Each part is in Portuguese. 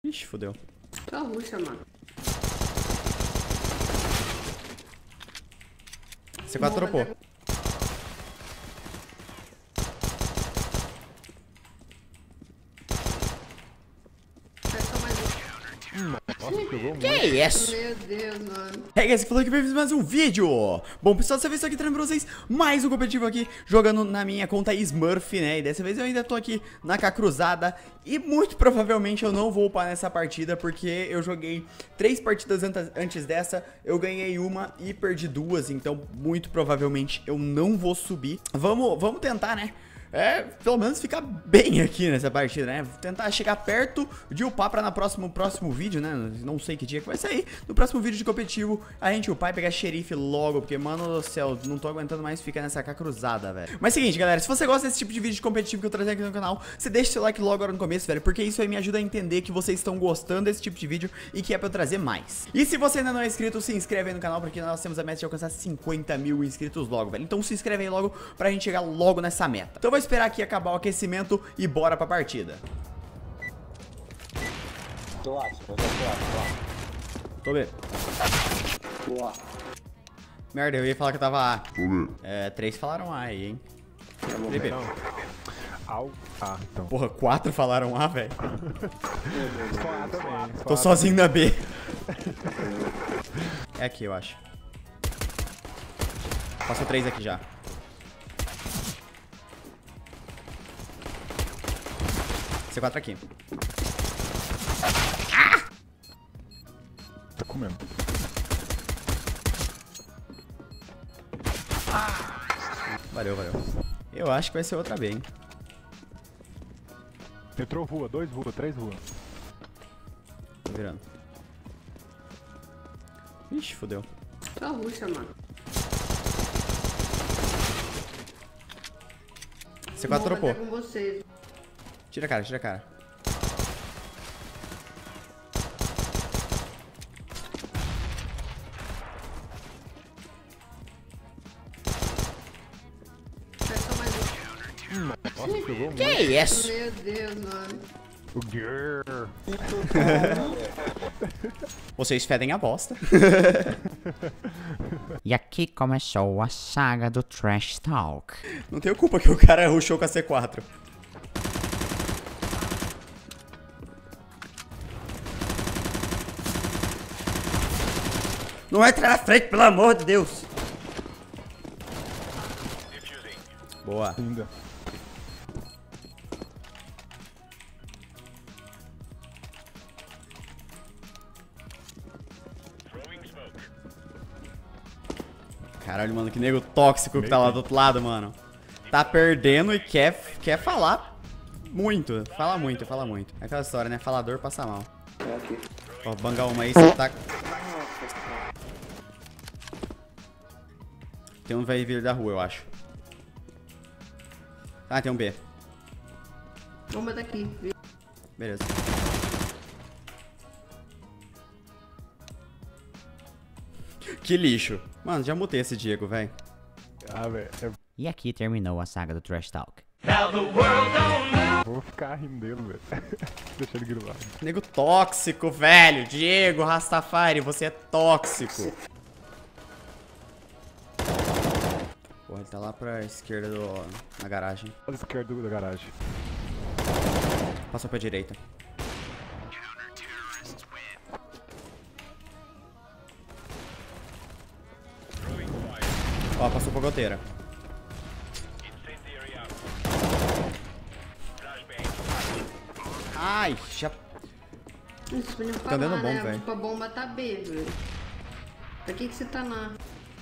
Ixi, fodeu. Tá ruxa, mano. C4 dropou. Que isso? Meu Deus, mano. Hey guys, falou que bem-vindos mais um vídeo. Bom pessoal, dessa vez estou aqui trazendo pra vocês mais um competitivo aqui, jogando na minha conta Smurf, né? E dessa vez eu ainda tô aqui na K Cruzada. E muito provavelmente eu não vou upar nessa partida, porque eu joguei 3 partidas antes dessa. Eu ganhei uma e perdi 2, então muito provavelmente eu não vou subir. Vamos tentar, né? Pelo menos ficar bem aqui nessa partida, né? Tentar chegar perto de upar pra no próximo vídeo, né? Não sei que dia que vai sair. No próximo vídeo de competitivo, a gente upar e pegar xerife logo. Porque, mano do céu, não tô aguentando mais ficar nessa K cruzada, velho. Mas seguinte, galera, se você gosta desse tipo de vídeo de competitivo que eu trago aqui no canal, você deixa seu like logo agora no começo, velho. Porque isso aí me ajuda a entender que vocês estão gostando desse tipo de vídeo e que é pra eu trazer mais. E se você ainda não é inscrito, se inscreve aí no canal, porque nós temos a meta de alcançar 50 mil inscritos logo, velho. Então se inscreve aí logo pra gente chegar logo nessa meta. Então vou esperar aqui acabar o aquecimento e bora pra partida. Do lado. Tô vendo. Boa. Merda, eu ia falar que eu tava A. 3 falaram A aí, hein? Felipe. Então. Porra, 4 falaram A, velho. Só A também. Tô sozinho na B. É aqui, eu acho. Passou 3 aqui já. C4 aqui. Tá comendo. Valeu. Eu acho que vai ser outra B, hein? Entrou rua, 2 rua, 3 rua. Tô virando. Ixi, fodeu. Tá ruxa, mano. C4 dropou. Com vocês. Tira a cara. Nossa, pegou muito. Que isso? Meu Deus, mano. O girl. Vocês fedem a bosta. E aqui começou a saga do Trash Talk. Não tenho culpa que o cara rushou com a C4. Não entra na frente, pelo amor de Deus. Boa. Ainda. Caralho, mano, que nego tóxico que tá lá do outro lado, mano. Tá perdendo e quer falar muito. Fala muito. É aquela história, né? Falador passa mal. É aqui. Ó, banga uma aí, você tá... Tem um vai vir da rua, eu acho. Ah, tem um B. Bomba daqui. Beleza. Que lixo. Mano, já mutei esse Diego, velho. Ah, velho. E aqui terminou a saga do Trash Talk. Vou ficar rindo dele, velho. Deixa ele grilar. Nego tóxico, velho. Diego Rastafari, você é tóxico. Porra, ele tá lá pra esquerda na garagem. À esquerda da garagem. Passou pra direita. Ó, passou pra goteira. Ai, já... Isso, pra Tá dando falar, bom, né? velho. Tipo, a bomba tá B, velho. Pra que você tá na...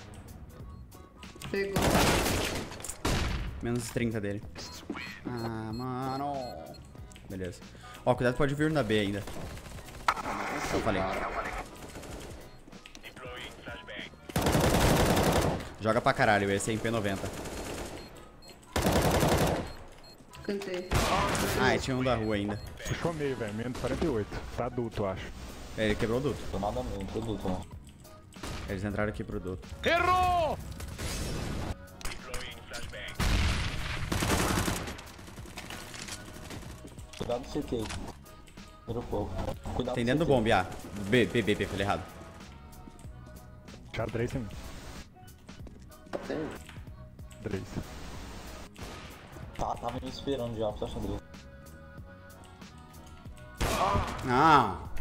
Pegou. Menos 30 dele. Ah, mano. Beleza. Ó, cuidado, pode vir na B ainda. Eu falei. Joga pra caralho, esse é em P90. Cantei. Ah, e tinha um da rua ainda. Puxou meio, velho. Menos 48. Tá adulto, eu acho. Ele quebrou o duto. Tô nada mesmo, tô luto, né? Eles entraram aqui pro duto. Errou! Cuidado do CT. Dropou. Cuidado Tem com dentro do CT. bombe, ah. B, falei errado. Acharam Drace em mim. Tem. Drace. Tava me esperando já, tô achando ele. Não.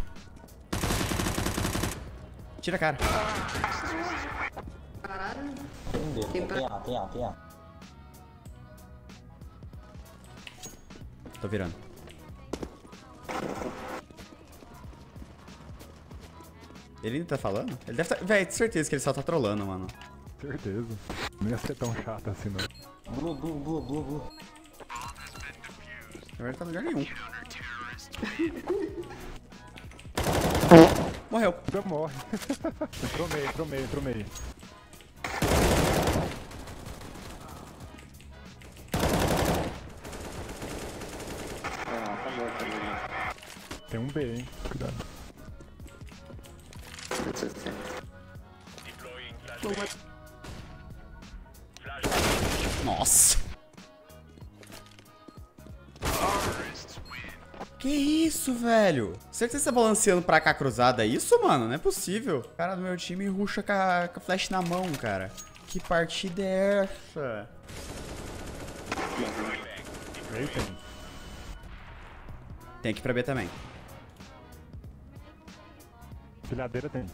Tira a cara. Caralho. Tem D. Tem pra- Tem A. Tô virando. Ele ainda tá falando? Ele deve tá... Véi, certeza que ele só tá trolando, mano. Certeza. Não ia ser tão chato assim, não. Blue. Na verdade tá no lugar nenhum. Morreu. Já morre. entrou meio. Tá morto ali. Tem um B, hein? Cuidado. Nossa. Que isso, velho? Certeza que você tá balanceando pra cá cruzada? É isso, mano? Não é possível. O cara do meu time rusha com a flash na mão, cara. Que partida é essa? Meio tem. Tem que ir pra B também. Pilhadeira tem.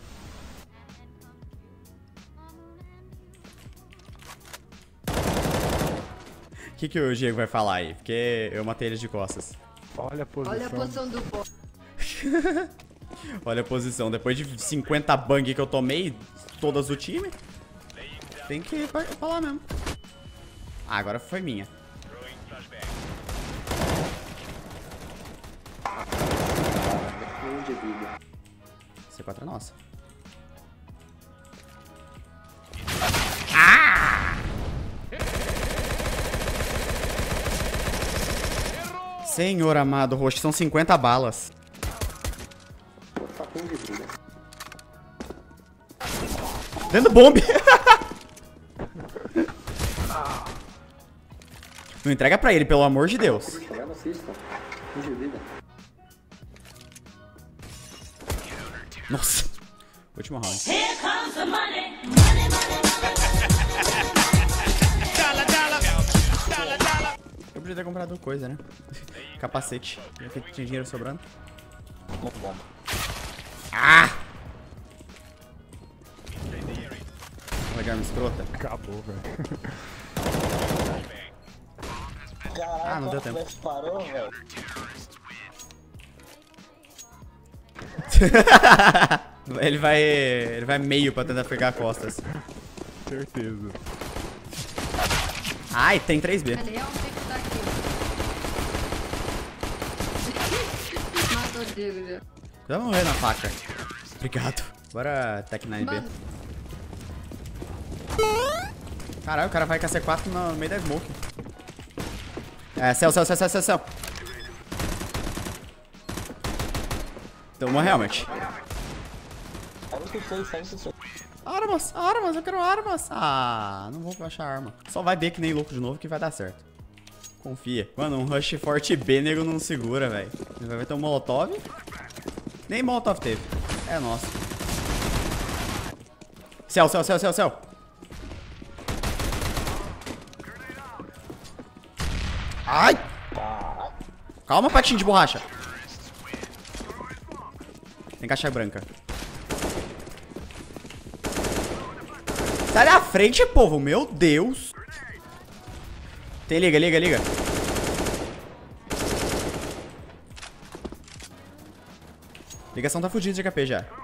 O que o Diego vai falar aí? Porque eu matei eles de costas. Olha a posição. Olha a posição do boss. Olha a posição. Depois de 50 bang que eu tomei, todas do time, tem que ir pra lá mesmo. Ah, agora foi minha. De vida. C4 é nossa. Senhor amado, roxo, são 50 balas. Pô, tá com de vida. Dentro do bombe. Não entrega pra ele, pelo amor de Deus. Chegar no Cisco. Com de vida. Nossa. Último round. Eu podia ter comprado coisa, né? Capacete. Já que tinha dinheiro sobrando. Muito bom. Ah! Olha, arma escrota. Acabou, velho. Caraca, Ah, não deu o tempo. Flash parou, velho. Ele vai meio pra tentar pegar costas. Certeza. Ai, tem 3B. Ele realmente tá aqui. Matou o Diego já. Já vou morrer na faca. Obrigado. Bora Tech 9B. Mano, Caralho, o cara vai com a C4 no meio da smoke. É, céu. Toma helmet. Sai no C6. Armas, eu quero armas. Ah, não vou achar arma. Só vai B que nem louco de novo que vai dar certo. Confia. Mano, um rush forte B, nego não segura, velho. Vai ter um molotov. Nem molotov teve. É nosso. Céu. Ai! Calma, patinho de borracha. Tem caixa branca. Sai da frente, povo. Meu Deus. Tem liga. Ligação tá fudida de HP já.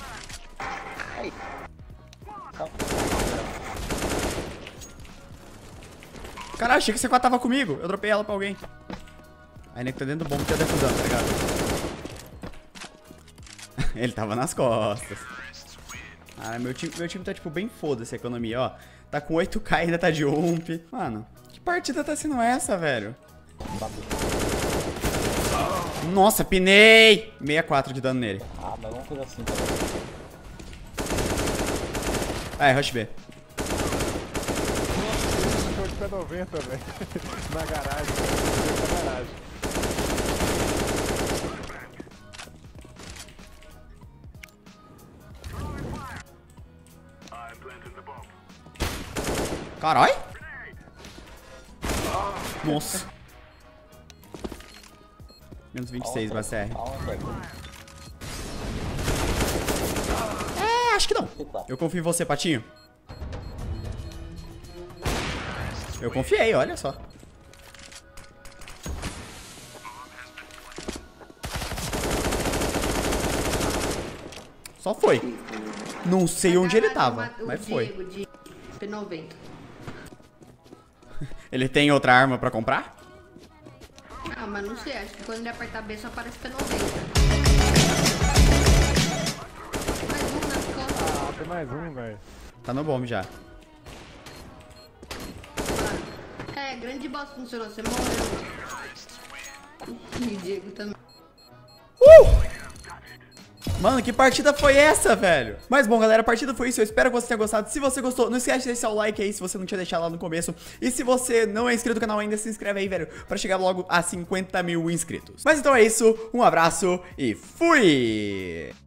Caralho, achei que você tava comigo. Eu dropei ela pra alguém. Aí nego tá dentro do bombo que tá defusando, tá ligado? Ele tava nas costas. Ah, meu time tá, tipo, bem foda-se a economia, ó. Tá com 8k e ainda tá de ump. Mano, que partida tá sendo essa, velho? Nossa, pinei! 64 de dano nele. Ah, mas alguma coisa assim, Ah, é, rush B. Tô de pé 90, velho. Na garagem. Carai. Nossa. Menos 26, Bacer. É, acho que não. Eu confio em você, Patinho. Eu confiei, olha só. Só foi. Não sei onde ele tava, mas foi. Diego de P90. Ele tem outra arma pra comprar? Ah, mas não sei, acho que quando ele apertar B só aparece P90. Mais um nas costas. Ah, tem mais um, velho. Tá no bomb já. É, grande bosta funcionou, você morreu. E o Diego também. Mano, que partida foi essa, velho? Mas bom, galera, a partida foi isso. Eu espero que você tenha gostado. Se você gostou, não esquece de deixar o like aí se você não tinha deixado lá no começo. E se você não é inscrito no canal ainda, se inscreve aí, velho, pra chegar logo a 50 mil inscritos. Mas então é isso, um abraço e fui!